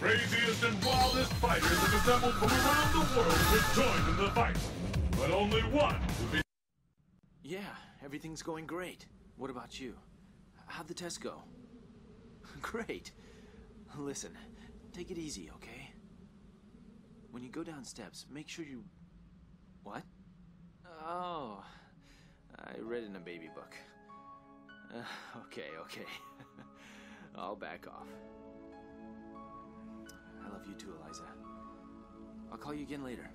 craziest and wildest fighters have assembled from around the world to join in the fight. But only one will be... Yeah, everything's going great. What about you? How'd the test go? Great. Listen, take it easy, okay? When you go down steps, make sure you... What? Oh, I read in a baby book. Okay. I'll back off. I love you too, Eliza. I'll call you again later.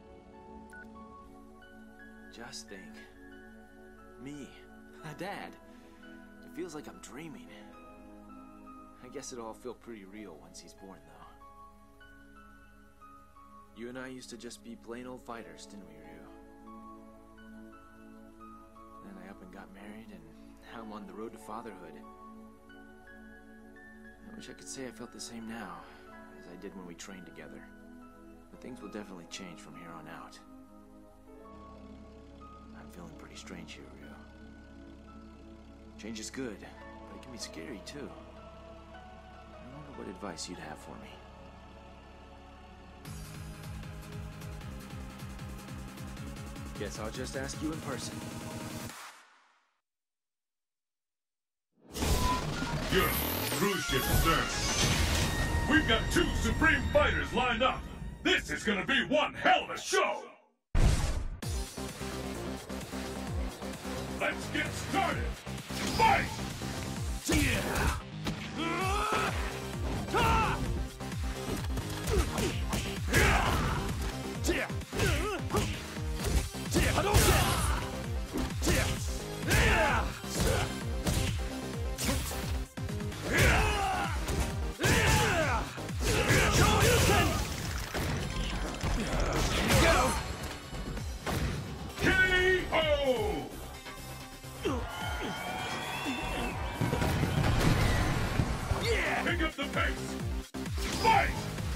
Just think. Me, a dad. It feels like I'm dreaming. I guess it'll all feel pretty real once he's born, though. You and I used to just be plain old fighters, didn't we, Ryu? Then I up and got married, and now I'm on the road to fatherhood. I wish I could say I felt the same now as I did when we trained together. But things will definitely change from here on out. I'm feeling pretty strange here, Ryu. Change is good, but it can be scary too. I wonder what advice you'd have for me. Guess I'll just ask you in person. Good. Cruise ship stern. We've got 2 supreme fighters lined up. This is gonna be one hell of a show. Let's get started. Fight! Yeah! Pick up the pace! Fight!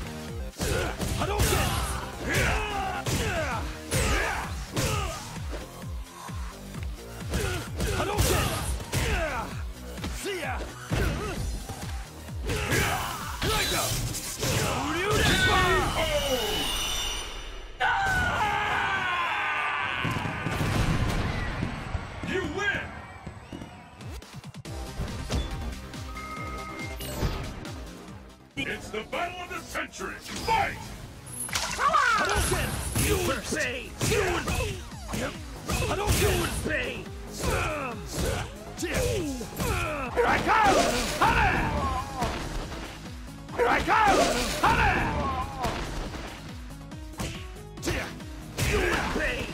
You win! It's the battle of the century! Fight! You will pay! You will pay! Here I come! Here I come! You will pay!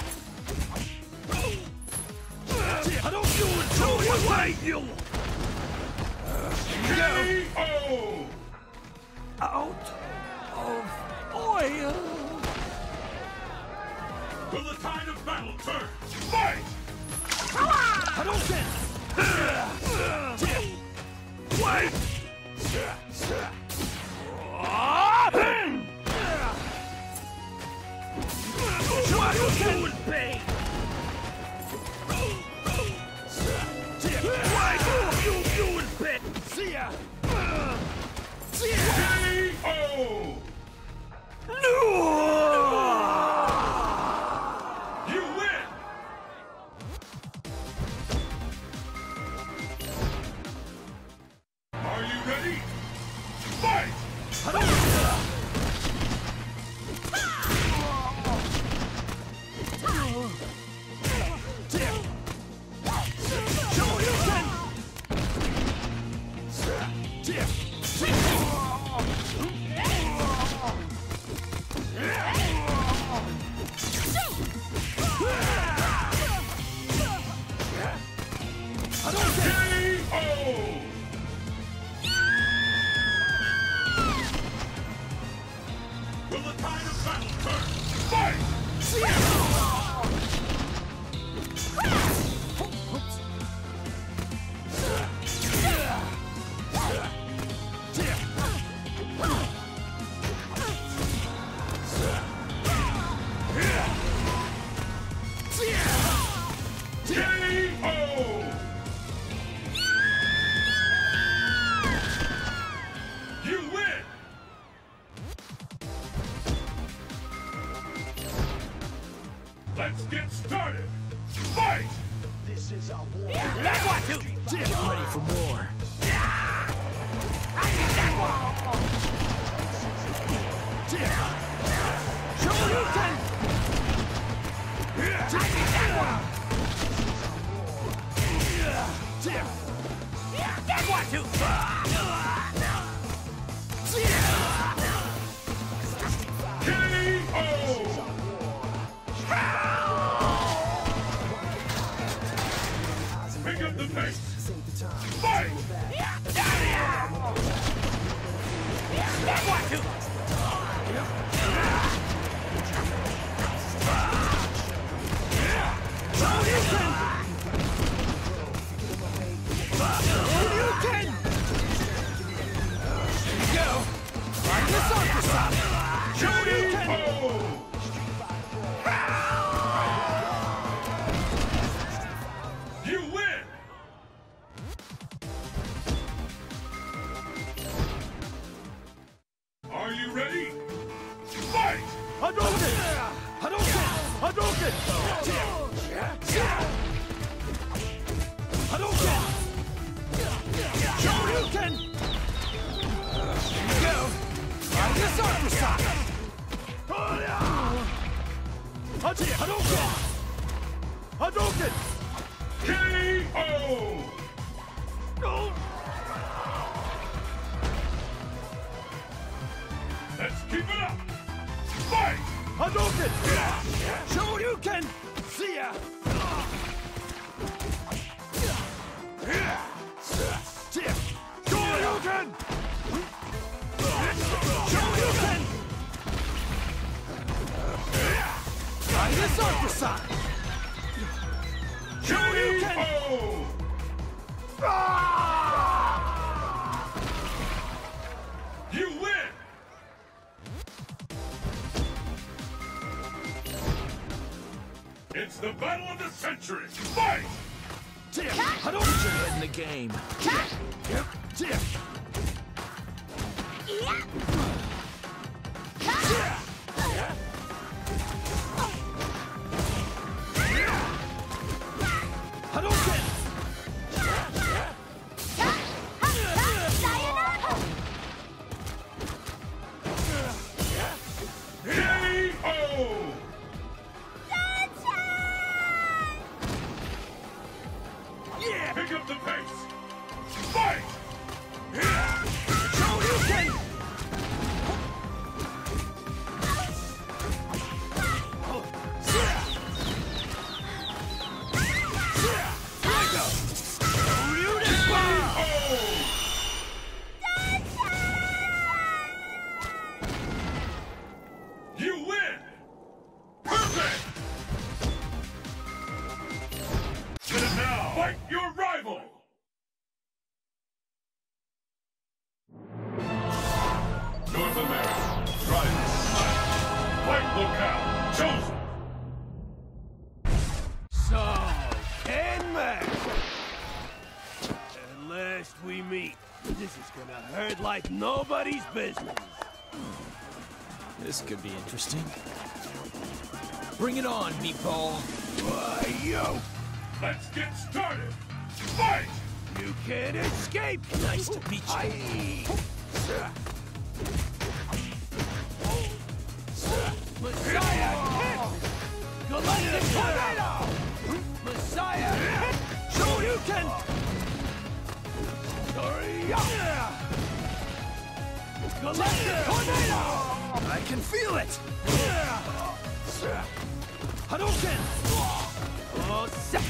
You will do what you... KO! Out of oil! Will the tide of battle turn? Fight! Hadouken! Wait! You will pay! You will pay! See ya! KO! No! You win! Are you ready? Fight! KO! Will the tide of battle turn? Fight! KO! You win! Let's get started! Fight! This is a war. That's what to. Get ready for more. Shoryuken! That's what to. Pick up the pace! Fight! That's what to. Shoryuken! Shoryuken! Here you go. Find this Arthur. Shoryuken! You win! Are you ready? Fight! Hadouken! Hadouken! Hadouken! Hadouken! Shoryuken! Here you go. Find this Arthur shot. Hadouken! Hadouken! KO! Let's keep it up! Fight! Hadouken! Shoryuken! See ya! Shoryuken! Shoryuken! Try this Arthur side! Shoryuken! You win! It's the battle of the century! Fight! Hadouken! In the game. Hadouken! KO! Yeah! Pick up the pace! Fight! Shoryuken! You win! Perfect! And now, fight your rival! North America, Drivers, fight locale, chosen! So, Kenman! At last we meet. This is gonna hurt like nobody's business. This could be interesting. Bring it on, meatball. Why, yo! Let's get started! Fight! You can't escape! Nice to meet you. Messiah hit! Galactic Tornado! Messiah hit! Shoryuken! Galactic Tornado! I can feel it! Hadouken! Oh, set!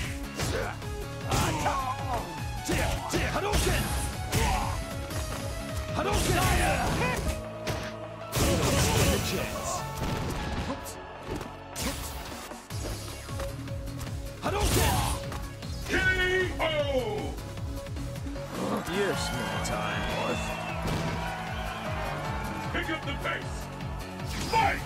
Hadouken! Hadouken! Stand a chance. Hadouken! KO! You're small time, North. Pick up the pace! Fight!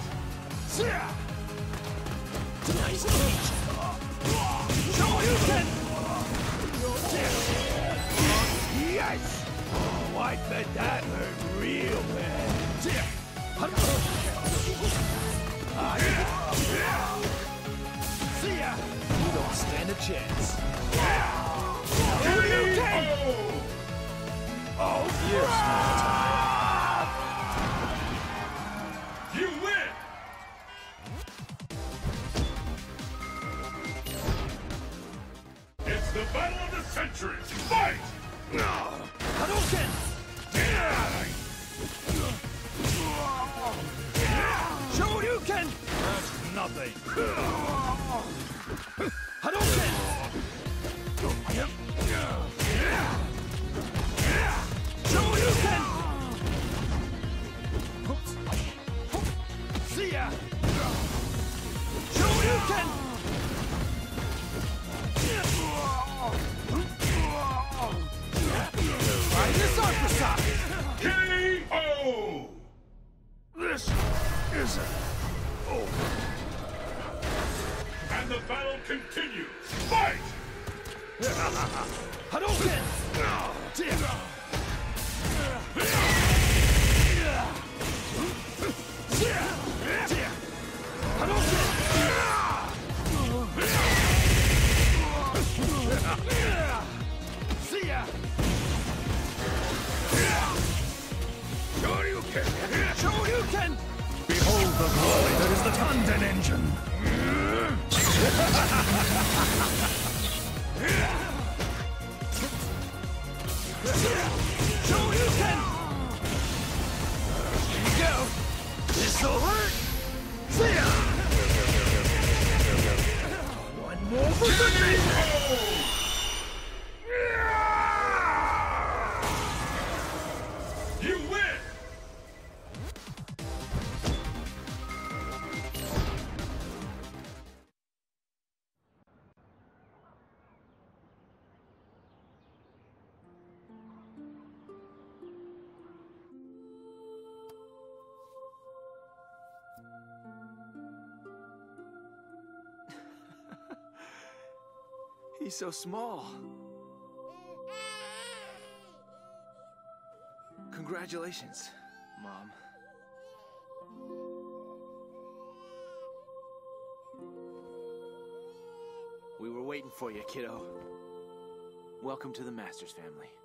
Nice to meet you. Shoryuken! Yes! Oh, I bet that hurt real bad. See ya! You don't stand a chance. Shoryuken! Oh, Here's my time. You win! It's the battle of the century! Fight! Hadouken! Shoryuken! That's nothing. Hadouken! Shoryuken! See ya! Shoryuken! Try this uppercut! KO! This isn't over. And the battle continues! Fight! Hadouken! See ya! Shoryuken! Shoryuken! Behold the glory that is the Tanden engine! Shoryuken! Here you go! This'll hurt! See ya! One more for the beat! You win! He's so small. Congratulations, Mom. We were waiting for you, kiddo. Welcome to the Masters family.